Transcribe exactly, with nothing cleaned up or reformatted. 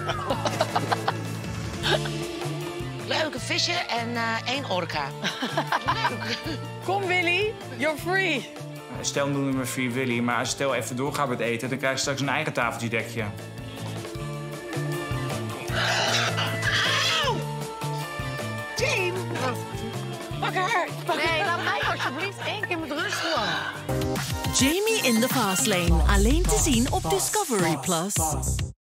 Leuke vissen en uh, één orka. Leuk. Kom, Willy. You're free. Stel noemen we Free Willy, maar als Stel even doorgaat met eten... dan krijg je straks een eigen tafeltje dekje. Team! Pak haar. Nee, laat mij alsjeblieft één keer met rust gewoon. Jamie in the Fast Lane. Alleen te zien op Discovery Plus.